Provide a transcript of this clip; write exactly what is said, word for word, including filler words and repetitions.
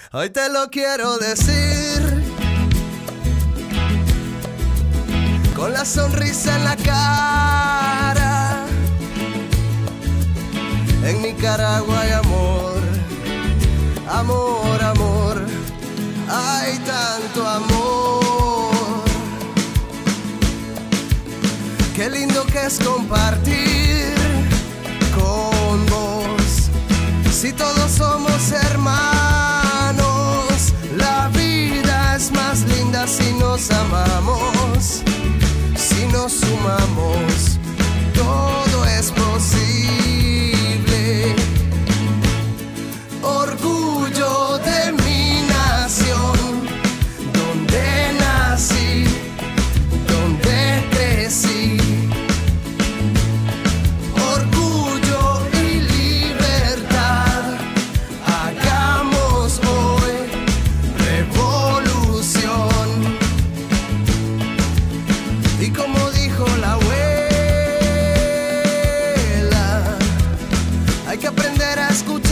Hoy te lo quiero decir, con la sonrisa en la cara. En Nicaragua hay amor, amor, amor, hay tanto amor. Qué lindo que es compartir con vos. Si todos somos hermanos, la vida es más linda si nos amamos. Si nos sumamos, todo es posible. Orgullo de mi nación, donde nací, donde crecí. Orgullo y libertad, hagamos hoy revolución. Y como dijo la abuela, hay que aprender a escuchar.